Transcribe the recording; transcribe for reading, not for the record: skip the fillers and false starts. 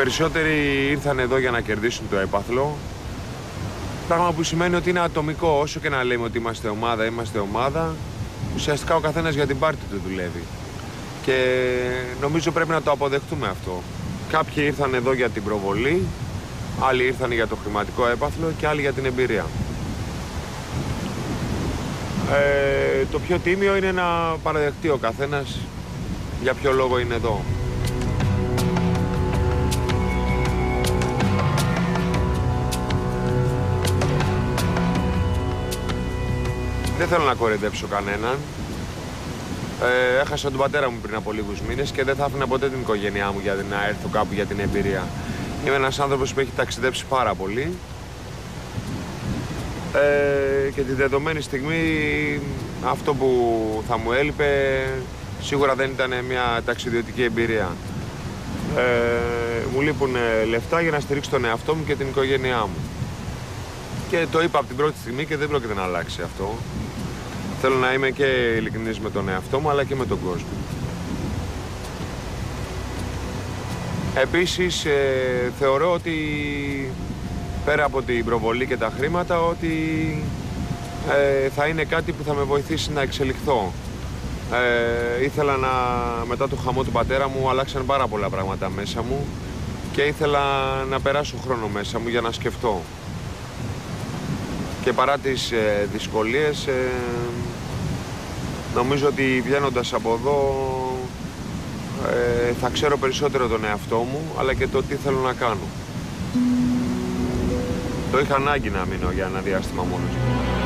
περισσότεροι ήρθαν εδώ για να κερδίσουν το έπαθλο. Πράγμα που σημαίνει ότι είναι ατομικό. Όσο και να λέμε ότι είμαστε ομάδα, ουσιαστικά ο καθένας για την πάρτη του δουλεύει. Και νομίζω πρέπει να το αποδεχτούμε αυτό. Κάποιοι ήρθαν εδώ για την προβολή, άλλοι ήρθαν για το χρηματικό έπαθλο και άλλοι για την εμπειρία. Το πιο τίμιο είναι να παραδεχτεί ο καθένας για ποιο λόγο είναι εδώ. Δεν θέλω να κοροϊδέψω κανέναν. Έχασα τον πατέρα μου πριν από λίγους μήνες και δεν θα άφηνα ποτέ την οικογένειά μου για να έρθω κάπου για την εμπειρία. Είμαι ένας άνθρωπος που έχει ταξιδέψει πάρα πολύ και τη δεδομένη στιγμή αυτό που θα μου έλειπε σίγουρα δεν ήταν μια ταξιδιωτική εμπειρία. Μου λείπουν λεφτά για να στηρίξω τον εαυτό μου και την οικογένειά μου. Και το είπα από την πρώτη στιγμή και δεν πρόκειται να αλλάξει αυτό. Θέλω να είμαι και ειλικρινής με τον εαυτό μου, αλλά και με τον κόσμο. Επίσης, θεωρώ ότι πέρα από την προβολή και τα χρήματα, ότι θα είναι κάτι που θα με βοηθήσει να εξελιχθώ. Ήθελα μετά το χαμό του πατέρα μου, αλλάξαν πάρα πολλά πράγματα μέσα μου και ήθελα να περάσω χρόνο μέσα μου για να σκεφτώ. Και παρά τις δυσκολίες, νομίζω ότι βγαίνοντας από εδώ θα ξέρω περισσότερο τον εαυτό μου, αλλά και το τι θέλω να κάνω. Το είχα ανάγκη να μείνω για ένα διάστημα μόνος μου.